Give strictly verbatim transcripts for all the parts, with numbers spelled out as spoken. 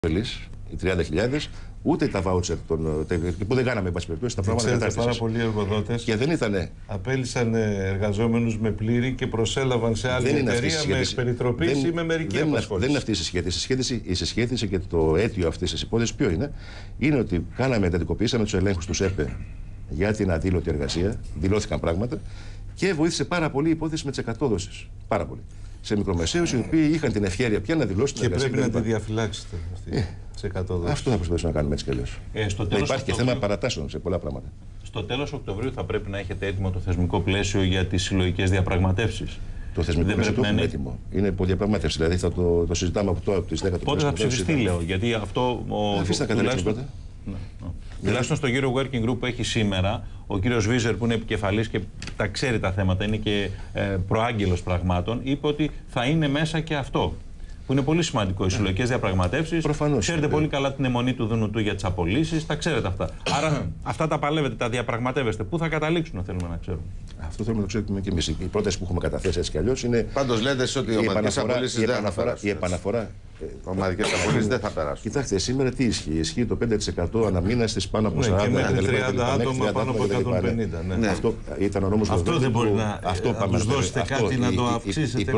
οι τριάντα χιλιάδες, ούτε τα βάουτσερ που δεν κάναμε, εν πάση περιπτώσει, τα πράγματα κατάστασης. Πάρα πολλοί εργοδότες και δεν ήτανε. Απέλυσαν εργαζόμενους με πλήρη και προσέλαβαν σε άλλη εταιρεία με περιτροπής ή με μερική απασχόληση. Δεν είναι αυτή η συσχέτιση. Η συσχέτιση και το αίτιο αυτής της υπόθεσης ποιο είναι? Είναι ότι κάναμε, εντατικοποιήσαμε τους ελέγχους του ΕΠΕ για την αδήλωτη εργασία, δηλώθηκαν πράγματα και βοήθησε πάρα πολύ η υπόθεση με τις εκατόδοσεις. Πάρα πολύ. Σε μικρομεσαίους οι οποίοι είχαν την ευχέρεια πια να δηλώσουν την εργασία. Και πρέπει να τη διαφυλάξετε αυτή. Αυτό θα προσπαθήσουμε να κάνουμε έτσι κι αλλιώς. Ε, στο υπάρχει Οκτωβρίου... και θέμα παρατάσεων σε πολλά πράγματα. Στο τέλος Οκτωβρίου θα πρέπει να έχετε έτοιμο το θεσμικό πλαίσιο για τις συλλογικές διαπραγματεύσεις. Το θεσμικό πλαίσιο το έχουμε έτοιμο. Είναι υποδιαπραγμάτευση. Δηλαδή θα το, το συζητάμε από τώρα, από τις δέκα του Πότε θα ψηφιστεί, λέω, γιατί αυτό. Αφήστε να καταλήξουμε τότε. Ναι, ναι. Τουλάχιστον στο γύρο working group που έχει σήμερα, ο κύριος Βίζερ, που είναι επικεφαλής και τα ξέρει τα θέματα, είναι και ε, προάγγελος πραγμάτων, είπε ότι θα είναι μέσα και αυτό. Που είναι πολύ σημαντικό. Οι συλλογικές διαπραγματεύσεις. Προφανώς. Ξέρετε πολύ καλά την αιμονή του Δουνουτού για τις απολύσεις, τα ξέρετε αυτά. Άρα αυτά τα παλεύετε, τα διαπραγματεύεστε. Πού θα καταλήξουν, θέλουμε να ξέρουμε. Αυτό θέλουμε να το ξέρουμε και εμείς. Οι πρόταση που έχουμε καταθέσει έτσι κι αλλιώς είναι. Πάντως λέτε ότι οι ομαδικές απολύσεις δεν θα περάσουν. Η επαναφορά. Ομαδικές απολύσεις δεν θα περάσουν. Κοιτάξτε, σήμερα τι ισχύει? Ισχύει το πέντε τοις εκατό αναμήνα στις πάνω από σαράντα. Ναι, και μέχρι τριάντα άτομα πάνω από εκατόν πενήντα. Ναι. Ναι, αυτό ήταν ο νόμος του Αυτό δεν μπορεί να τους δώσετε κάτι να το αυξήσετε.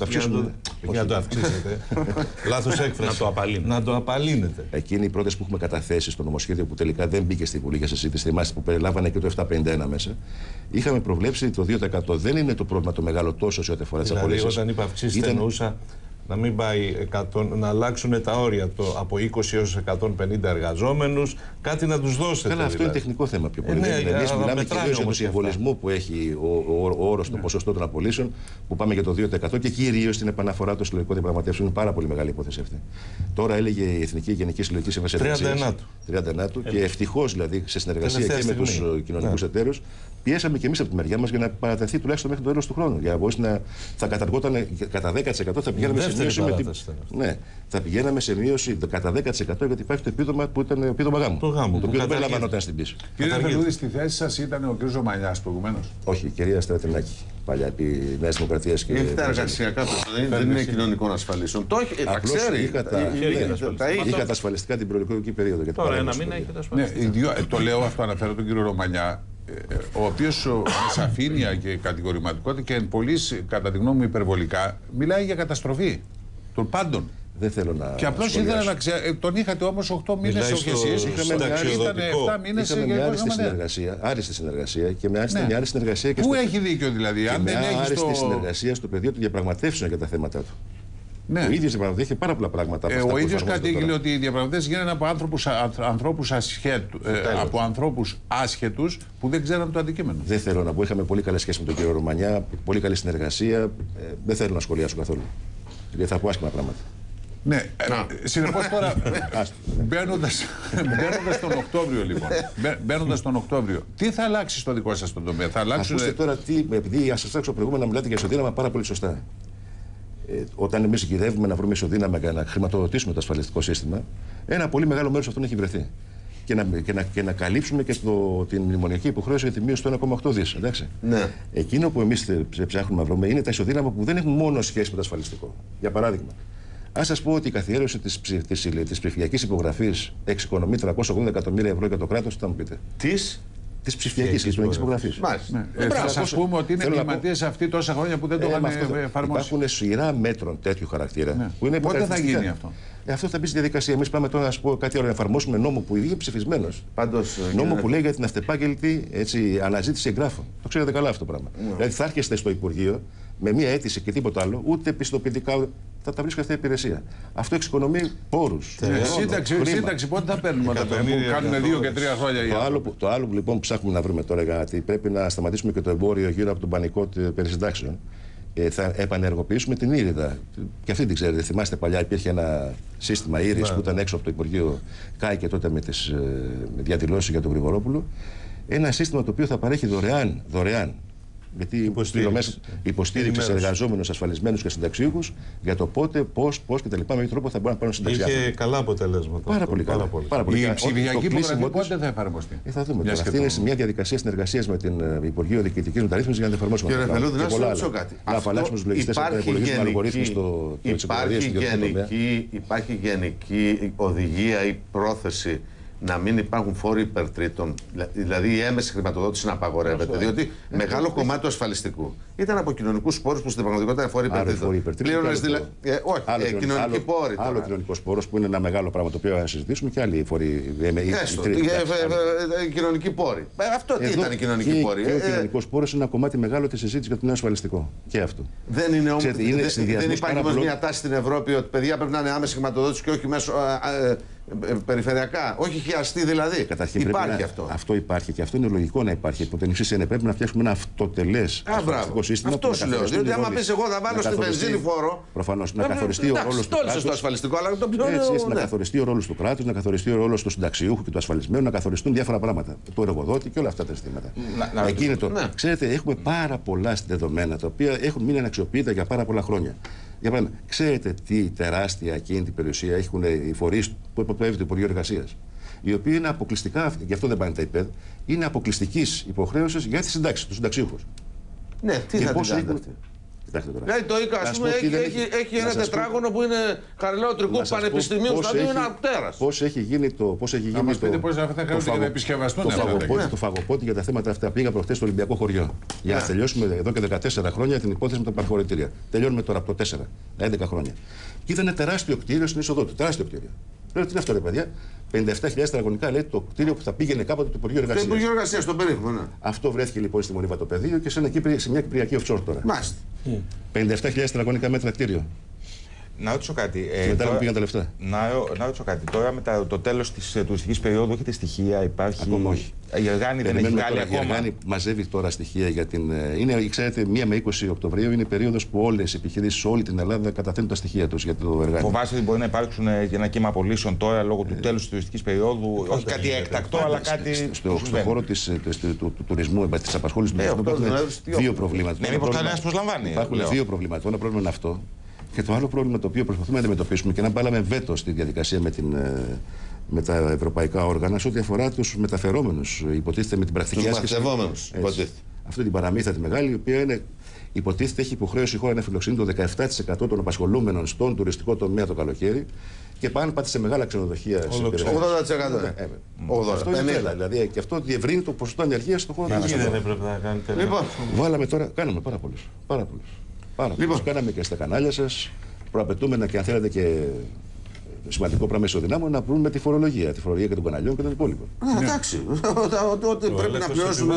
Για να το αυξήσετε. Λάθος έκφραση. Να το απαλύνετε. Εκείνη η πρόταση που έχουμε καταθέσει στο νομοσχέδιο που τελικά δεν μπήκε στη Βουλή για συζήτηση, θυμάστε που περιλάμβανε και το επτακόσια πενήντα ένα μέσα. Είχαμε προβλέψει το δύο τοις εκατό. Δεν είναι το πρόβλημα το μεγάλο τόσο σε ό,τι αφορά τις απολύσεις. Δηλαδή, όταν είπα αυξήσετε, εννοούσα να μην πάει εκατό, να αλλάξουν τα όρια το, από είκοσι έως εκατόν πενήντα εργαζόμενους, κάτι να τους δώσετε. Καλά, αυτό δηλαδή. είναι τεχνικό θέμα πιο πολύ. Ε, ναι, Εμείς μιλάμε κυρίως για τον συμβολισμό αυτά. που έχει ο, ο, ο όρος, το ποσοστό των απολύσεων, που πάμε για το δύο τοις εκατό και κυρίως την επαναφορά των συλλογικών διαπραγματεύσεων. Είναι πάρα πολύ μεγάλη υπόθεση αυτή. Τώρα έλεγε η Εθνική Γενική Συλλογική Σύμβαση τριάντα εννέα και ευτυχώς δηλαδή σε συνεργασία και με τους κοινωνικούς εταίρους πιέσαμε και εμείς από τη μεριά μας για να παρατεθεί τουλάχιστον μέχρι το τέλος του χρόνου. Για να θα καταργόταν κατά δέκα τοις εκατό, θα πηγαίναμε σε μείωση. Με την... Ναι, θα πηγαίναμε σε μείωση κατά δέκα τοις εκατό γιατί υπάρχει το επίδομα που ήταν επίδομα γάμου. Το γάμο. Το οποίο δεν περιλαμβανόταν στην πίση. Κύριε Φελούδη, στη θέση σας ήταν ο κ. Ζωμανιάς προηγουμένως? Όχι, η κυρία Στρατινάκη. Παλιά επί Νέας Δημοκρατίας και. Είναι τα εργασιακά δεν είναι κοινωνικών ασφαλίσεων. Το έχει, τα ξέρει. Είχα τα ασφαλιστικά την προεκλογική περίοδο. Τώρα ένα μήνα έχει τα ασφαλιστικά. Το λέω αυτό, αναφέρω τον κύριο Ρωμανιά, ο οποίος με σαφήνεια και κατηγορηματικότητα και εν πολλής, κατά τη γνώμη μου υπερβολικά, μιλάει για καταστροφή των πάντων. Δεν θέλω να. Και απλώς ήθελα να ξέρω. Τον είχατε όμως οκτώ μήνες όχι εσείς. Είχαμε επτά μήνες για μια άριστη συνεργασία, άριστη συνεργασία και με άριστη, ναι. μια άριστη συνεργασία. Και πού στο... έχει δίκιο δηλαδή, αν δεν έχει. Μια άριστη στο... συνεργασία στο πεδίο του διαπραγματεύσεων για τα θέματα του. Ναι. Ο ίδιος διαπραγματεύει πάρα πολλά πράγματα. Ε, ο ίδιος κατήγγειλε ότι οι διαπραγματεύσεις γίνανε από άνθρωπους, ανθρώπους, ασχέτου, ε, από ανθρώπους άσχετους που δεν ξέραν το αντικείμενο. Δεν θέλω να πω. Είχαμε πολύ καλές σχέσεις με τον κύριο Ρωμανιά, πολύ καλή συνεργασία. Ε, δεν θέλω να σχολιάσω καθόλου. Γιατί θα πω άσχημα πράγματα. Ναι, συνεπώς τώρα μπαίνοντας τον Οκτώβριο λοιπόν, μπαίνοντας τον Οκτώβριο, τι θα αλλάξει στο δικό σας τον τομέα? Θα αλλάξουν... Ακούστε τώρα τι, επειδή σας άκουσα προηγούμενα να μιλάτε για ισοδύναμα πάρα πολύ σωστά. Ε, όταν εμείς γυρεύουμε να βρούμε ισοδύναμα για να χρηματοδοτήσουμε το ασφαλιστικό σύστημα, ένα πολύ μεγάλο μέρος αυτών έχει βρεθεί. Και να, και να, και να καλύψουμε και το, την μνημονιακή υποχρέωση για τη μείωση του ένα κόμμα οκτώ δις. Εντάξει. Ναι. Εκείνο που εμείς ψάχνουμε να βρούμε είναι τα ισοδύναμα που δεν έχουν μόνο σχέση με το ασφαλιστικό. Για παράδειγμα, ας σας πω ότι η καθιέρωση της, της, της ψηφιακής υπογραφής εξοικονομεί τριακόσια ογδόντα εκατομμύρια ευρώ για το κράτος, θα μου πείτε. Της Τη ψηφιακή ηλεκτρονική υπογραφή. Μάλιστα. Ναι. Ε, θα σας πούμε ότι είναι εγκληματίες αυτοί τόσα χρόνια που δεν το είχαν ε, εφαρμόσει. Υπάρχουν σειρά μέτρων τέτοιου χαρακτήρα. Ναι. Που είναι πότε θα γίνει αυτό? Ε, αυτό θα μπει στη διαδικασία. Εμείς πάμε τώρα να σου πω κάτι άλλο. Να εφαρμόσουμε νόμο που είναι ψηφισμένο. Νόμο που λέει για την αυτεπάγγελτη έτσι, αναζήτηση εγγράφων. Το ξέρετε καλά αυτό το πράγμα. Ναι. Δηλαδή θα έρχεστε στο Υπουργείο με μία αίτηση και τίποτα άλλο, ούτε πιστοποιητικά. Θα τα βρίσκω αυτή η υπηρεσία. Αυτό εξοικονομεί πόρους. Ε, σύνταξη, σύνταξη, πότε θα παίρνουμε τα που κάνουμε δύο και τρία χρόνια. Το άλλο, το άλλο που λοιπόν που ψάχνουμε να βρούμε τώρα, γιατί πρέπει να σταματήσουμε και το εμπόριο γύρω από τον πανικό περί συντάξεων. Ε, θα επανεργοποιήσουμε την Ήριδα. Και αυτή την ξέρετε. Θυμάστε παλιά υπήρχε ένα σύστημα Ήρης που ήταν έξω από το Υπουργείο ΚΑΙ και τότε με τις ε, διαδηλώσεις για τον Γρηγορόπουλο. Ένα σύστημα το οποίο θα παρέχει δωρεάν, δωρεάν Γιατί υποστήριξη, υποστήριξη σε εργαζόμενους, ασφαλισμένους και συνταξιούχους για το πότε, πώς, πώς και τα λοιπά, με ποιο τρόπο θα μπορούν να πάρουν συνταξιούχους. Είχε καλά αποτελέσματα. Πάρα πολύ καλά. Πάρα πολύ. Η ψηφιακή υπογραφή πότε θα εφαρμοστεί? Ε, θα δούμε. Τώρα. Αυτή είναι μια διαδικασία συνεργασίας με την Υπουργείο Διοικητικής Μεταρρύθμισης για να την εφαρμόσουμε. Κύριε Ρεφελούδη, να σα ρωτήσω κάτι. Να απαλλάξουμε τους λογιστές από τα υπολογίσματα αλγορίθμου στο Υπάρχει γενική οδηγία ή πρόθεση να μην υπάρχουν φόροι υπερτρίτων, δηλαδή η έμεση χρηματοδότηση να απαγορεύεται. Διότι μεγάλο κομμάτι του ασφαλιστικού ήταν από κοινωνικού πόρους που στην πραγματικότητα είναι φόροι υπερτρίτων. Πλήρωνες δηλαδή. Όχι, κοινωνικοί πόροι. Άλλο κοινωνικό πόρο που είναι ένα μεγάλο πράγμα το οποίο θα συζητήσουμε και άλλοι φόροι. Κοινωνικοί πόροι. Αυτό τι ήταν οι κοινωνικοί πόροι. Ο κοινωνικό πόρο είναι ένα κομμάτι μεγάλο τη συζήτηση για το νέο ασφαλιστικό. Και αυτό. Δεν είναι όμως. Δεν υπάρχει όμως μια τάση στην Ευρώπη ότι παιδιά πρέπει να είναι άμεση χρηματοδότηση και όχι μέσω. Περιφερειακά, όχι χιαστή δηλαδή. Καταρχήν υπάρχει να, αυτό. Αυτό υπάρχει και αυτό είναι λογικό να υπάρχει. Υπό την εξής έννοια πρέπει να φτιάξουμε ένα αυτοτελές ασφαλιστικό σύστημα. Αυτό σου λέω. Διότι άμα πει εγώ θα βάλω στη βενζίνη φόρο. Προφανώς. Να καθοριστεί ο ρόλος του κράτους. Το ασφαλιστικό, αλλά το πιο. Να καθοριστεί ο ρόλος του κράτους, να καθοριστεί ο ρόλος του συνταξιούχου και του ασφαλισμένου, να καθοριστούν διάφορα πράγματα. Του εργοδότη και όλα αυτά τα ζητήματα. Ξέρετε, έχουμε πάρα πολλά δεδομένα τα οποία έχουν μείνει αναξιοποιητά για πάρα πολλά χρόνια. Για παράδειγμα, ξέρετε τι τεράστια ακίνητη περιουσία έχουν οι φορείς που υποπτεύει το Υπουργείο Εργασίας, οι οποίοι είναι αποκλειστικά, γι' αυτό δεν πάνε τα ΙΠΕΔ, είναι αποκλειστικής υποχρέωσης για τις συντάξεις, τους συνταξιούχους. Ναι, τι θα την κάνετε αυτή. Δηλαδή το ΙΚΑ, ας πούμε, έχει, έχει, έχει ένα τετράγωνο που είναι χαριλαιοτρικού πανεπιστημίου, δηλαδή είναι ένα τέρας. Πώς έχει γίνει το. Πώς έχει γίνει το, το, πώς θα το, φαγο, να επισκευαστούν το, φαγοπότη, το φαγοπότη για τα θέματα αυτά. Πήγα προχθές στο Ολυμπιακό χωριό. Για να τελειώσουμε εδώ και δεκατέσσερα χρόνια την υπόθεση με τα παρχωρητήρια. Τελειώνουμε τώρα από το τέσσερα, έντεκα χρόνια. Και ήταν τεράστιο κτίριο στην είσοδό του. Τεράστιο κτίριο. Λέω τι είναι αυτό, ρε παιδιά. πενήντα επτά χιλιάδες τετραγωνικά λέει το κτίριο που θα πήγαινε κάποτε το Υπουργείο Εργασίας. Το Υπουργείο Εργασίας, το περίφημο, ναι. Αυτό βρέθηκε λοιπόν στη Μονίβα το πεδίο και σε, ένα, σε μια κυπριακή offshore τώρα. Μάλιστα. πενήντα επτά χιλιάδες τετραγωνικά μέτρα κτίριο. Να ρωτήσω κάτι. Ε, μετά τώρα, πήγαν τα λεφτά. Να, να ρωτήσω κάτι. Τώρα με τα, το τέλος της ε, τουριστικής περίοδου έχετε στοιχεία, υπάρχει. Ακόμα όχι. Η Εργάνη δεν έχει βγάλει ακόμα. Η Εργάνη μαζεύει τώρα στοιχεία για την. Είναι, ξέρετε, μία με είκοσι Οκτωβρίου είναι η περίοδος που όλες οι επιχειρήσεις σε όλη την Ελλάδα καταθέτουν τα στοιχεία τους για το Εργάνη. Φοβάστε ότι μπορεί να υπάρξουν ένα κύμα απολύσεων τώρα λόγω του τέλους της τουριστικής περίοδου. Όχι κάτι έκτακτο, αλλά κάτι. Στον χώρο του τουρισμού, τη απασχόλησης του τουρισμού υπάρχουν δύο προβλήματα. Ναι, μήπως κανένας προσλαμβάνει. Υπάρχουν δύο προβλήματα. Το ένα πρόβλημα είναι αυτό. Και το άλλο πρόβλημα το οποίο προσπαθούμε να αντιμετωπίσουμε και να βάλαμε βέτο στη διαδικασία με, την, με τα ευρωπαϊκά όργανα σε ό,τι αφορά τους μεταφερόμενους, υποτίθεται με την πρακτική άσκηση. Τους μαθευόμενους, υποτίθεται. Αυτή την παραμύθα τη μεγάλη, η οποία είναι, υποτίθεται έχει υποχρέωση η χώρα να φιλοξενεί το δεκαεπτά τοις εκατό των απασχολούμενων στον τουριστικό τομέα το καλοκαίρι και πάνε πάτε σε μεγάλα ξενοδοχεία. ογδόντα τοις εκατό. Αυτό είναι τέλα. Δηλαδή, και αυτό διευρύνει το ποσοστό ανεργίας στον χώρο. Τι δεν έπρεπε να κάνετε. Λοιπόν, βάλαμε τώρα, κάναμε πάρα πολλούς. Πάρα πολλούς. Πάρα λοιπόν, κάναμε και στα κανάλια σας, προαπαιτούμενα και αν θέλετε και σημαντικό πράγμα ισοδυνάμων να βρούμε τη φορολογία, τη φορολογία και των καναλιών και των υπόλοιπων. Α, εντάξει. Ότι πρέπει να πληρώσουμε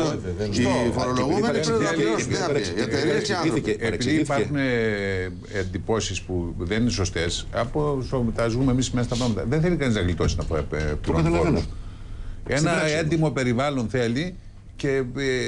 οι φορολογούμενοι πρέπει να πληρώσουμε. Οι εταιρείες και άνθρωποι. Επειδή υπάρχουν εντυπώσεις που δεν είναι σωστές, από όσο τα ζούμε εμείς μέσα στα πράγματα, δεν θέλει κανείς να γλιτώσει να πληρώνει φόρους. Ένα έντιμο περιβάλλον θέλει και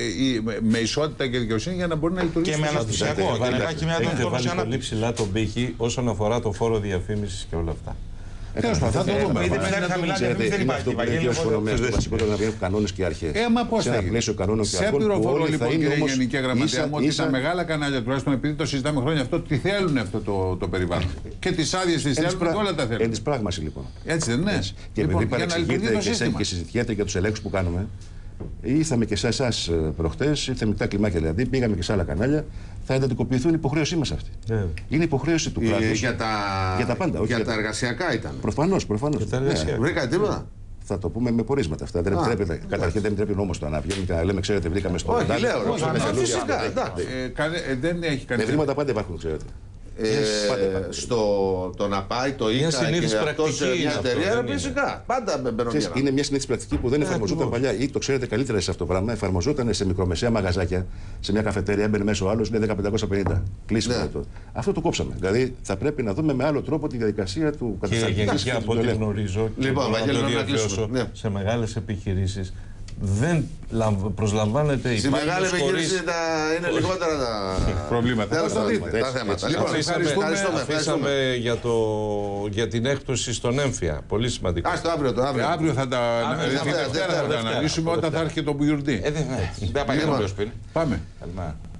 με ισότητα και δικαιοσύνη για να μπορεί να λειτουργήσει. Και με αναπτυξιακό. Έχετε βάλει πολύ ψηλά τον πύχη όσον αφορά το φόρο διαφήμισης και όλα αυτά. Τέλος πάντων, θα το δούμε. Ήδη ψάχνει χαμηλά διαφήμιση, δεν υπάρχει. Το βασικό είναι να βγαίνουν κανόνες και αρχές. Ε, μα πώς θα γίνει. Σε πληροφορώ λοιπόν, κύριε Γενική Γραμματέα μου, ότι τα μεγάλα κανάλια τουλάχιστον επειδή το συζητάμε χρόνια αυτό, τι θέλουν αυτό το περιβάλλον. Και τις άδειες τις θέλουν και όλα τα θέλουν. Εν της πράγμαση λοιπόν. Έτσι δεν είναι. Και επειδή παρεξηγείτε και συζητιέται για τους ελέγχους που κάνουμε. Ήρθαμε και σε εσάς προχτές, ήρθαμε με τα κλιμάκια δηλαδή, πήγαμε και σε άλλα κανάλια. Θα εντατικοποιηθούν η υποχρέωσή μας αυτή. Yeah. Είναι υποχρέωση του κράτους. Για τα, για τα πάντα. Για, για τα εργασιακά ήταν. Προφανώς, προφανώς. Ναι. Βρήκατε τίποτα. Θα το πούμε με πορίσματα αυτά. Δεν επιτρέπεται. Καταρχήν δεν επιτρέπει νόμος το να βγαίνουμε και να λέμε, ξέρετε, βρήκαμε στο Όχι, λέω. Φυσικά. Δεν έχει κανένα. Ευρήματα πάντα υπάρχουν, ξέρετε. Ε, στο το να πάει το ΙΚΑ και αυτό σε μια εταιρεία, φυσικά. Πάντα μπαίνουν. Είναι μια συνήθιση πρακτική που δεν εφαρμοζόταν παλιά ή το ξέρετε καλύτερα σε αυτό το πράγμα. Εφαρμοζόταν σε μικρομεσαία μαγαζάκια, σε μια καφετέρια, έμπαινε μέσα ο άλλο, λέει δέκα χιλιάδες πεντακόσια πενήντα. Κλείσιμο αυτό. Αυτό το κόψαμε. Δηλαδή θα πρέπει να δούμε με άλλο τρόπο τη διαδικασία του καταστατικού. Και γενικά από ό,τι γνωρίζω και λοιπόν, να το διαβιώσω σε μεγάλες επιχειρήσεις. Δεν προσλαμβάνεται η στη μεγάλη επιχείρηση είναι λιγότερα τα προβλήματα. Τα θέματα. Λοιπόν, αφήσαμε για, το, για την έκπτωση στον έμφυα. Πολύ σημαντικό. Ας το αύριο το αύριο. Αύριο θα τα αναλύσουμε όταν θα έρχεται το Μπουιουρντή. Δεν θα πάει να το πει. Πάμε.